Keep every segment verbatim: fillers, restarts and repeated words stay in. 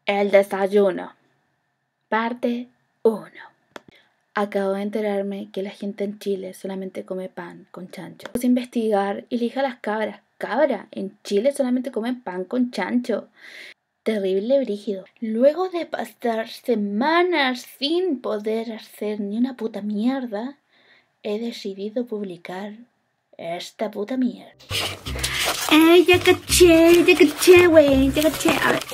El desayuno. Parte uno. Acabo de enterarme que la gente en Chile solamente come pan con chancho. Vamos a investigar y le dije a las cabras, cabra, en Chile solamente comen pan con chancho. Terrible brígido. Luego de pasar semanas sin poder hacer ni una puta mierda, he decidido publicar esta puta mierda. Eh, ya caché, ya caché, wey, ya caché. A ver.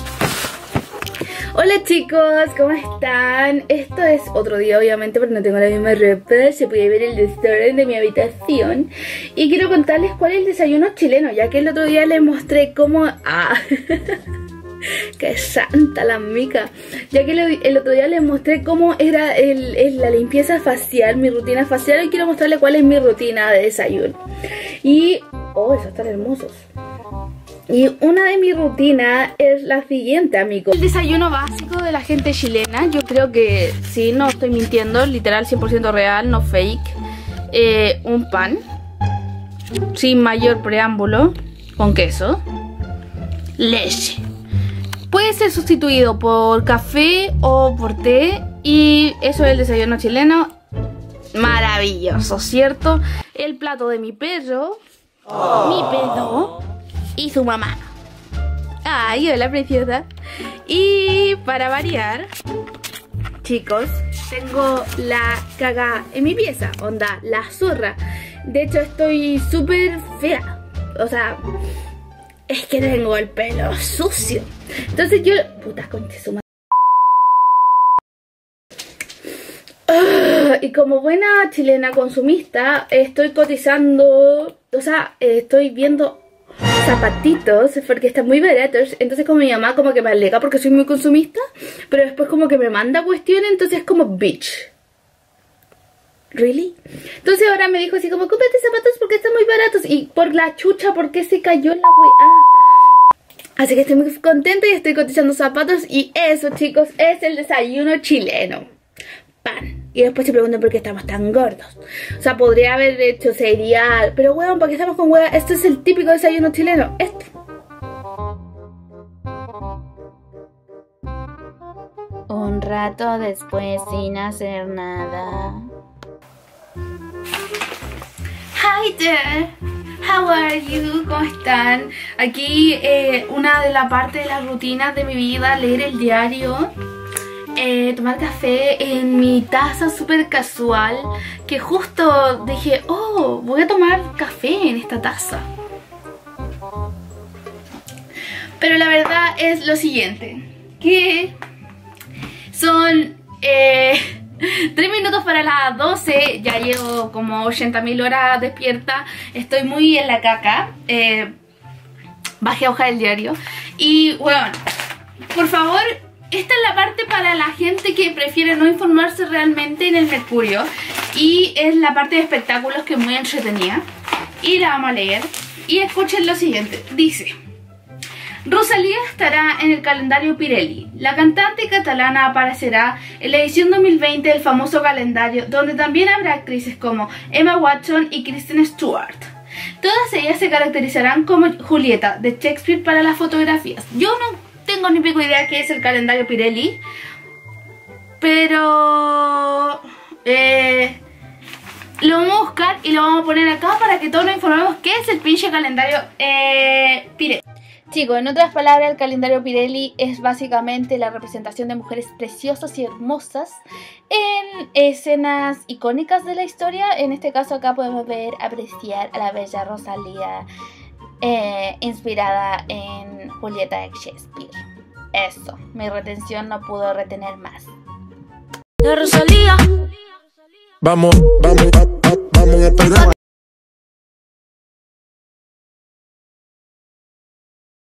Hola chicos, ¿cómo están? Esto es otro día obviamente porque no tengo la misma ropa. Se puede ver el desorden de mi habitación. Y quiero contarles cuál es el desayuno chileno, ya que el otro día les mostré cómo... ¡Ah! ¡Qué santa la mica! Ya que el otro día les mostré cómo era el, el, la limpieza facial, mi rutina facial. Y quiero mostrarles cuál es mi rutina de desayuno. Y... ¡oh, esos están hermosos! Y una de mis rutinas es la siguiente, amigos. El desayuno básico de la gente chilena, yo creo que sí, no estoy mintiendo, literal cien por ciento real, no fake. Eh, un pan, sin mayor preámbulo, con queso, leche. Puede ser sustituido por café o por té y eso es el desayuno chileno. Maravilloso, ¿cierto? El plato de mi perro, oh. mi perro. Y su mamá. Ay, hola preciosa. Y para variar, chicos, tengo la caga en mi pieza. Onda, la zorra. De hecho estoy súper fea. O sea, es que tengo el pelo sucio. Entonces yo... puta concha su madre. Uh, y como buena chilena consumista, estoy cotizando... O sea, eh, estoy viendo... zapatitos porque están muy baratos. Entonces como mi mamá como que me alega porque soy muy consumista, pero después como que me manda cuestiones. Entonces es como bitch, ¿really? Entonces ahora me dijo así como cómprate zapatos porque están muy baratos. Y por la chucha, porque se cayó la weá. Así que estoy muy contenta y estoy cotizando zapatos. Y eso, chicos, es el desayuno chileno. Pan. Y después se preguntan por qué estamos tan gordos. O sea, podría haber hecho cereal. Pero weón, ¿para qué estamos con weón? Esto es el típico desayuno chileno. Esto. Un rato después sin hacer nada. Hi there. How are you? ¿Cómo están? Aquí eh, una de las partes de las rutinas de mi vida, leer el diario. Eh, tomar café en mi taza súper casual, que justo dije, oh, voy a tomar café en esta taza. Pero la verdad es lo siguiente, que son eh, tres minutos para las doce, ya llevo como ochenta mil horas despierta, estoy muy en la caca, eh, bajé a hoja del diario y bueno, por favor... esta es la parte para la gente que prefiere no informarse realmente en el Mercurio. Y es la parte de espectáculos que es muy entretenida. Y la vamos a leer. Y escuchen lo siguiente. Dice: Rosalía estará en el calendario Pirelli. La cantante catalana aparecerá en la edición dos mil veinte del famoso calendario, donde también habrá actrices como Emma Watson y Kristen Stewart. Todas ellas se caracterizarán como Julieta de Shakespeare para las fotografías. Yo no tengo ni pico idea qué es el calendario Pirelli, pero eh, lo vamos a buscar y lo vamos a poner acá para que todos nos informemos qué es el pinche calendario eh, Pirelli. Chicos, en otras palabras, el calendario Pirelli es básicamente la representación de mujeres preciosas y hermosas en escenas icónicas de la historia. En este caso acá podemos ver, apreciar a la bella Rosalía, Eh, inspirada en Julieta de Shakespeare. Eso, mi retención no pudo retener más. La Rosalía. Vamos, vamos, vamos a pegar.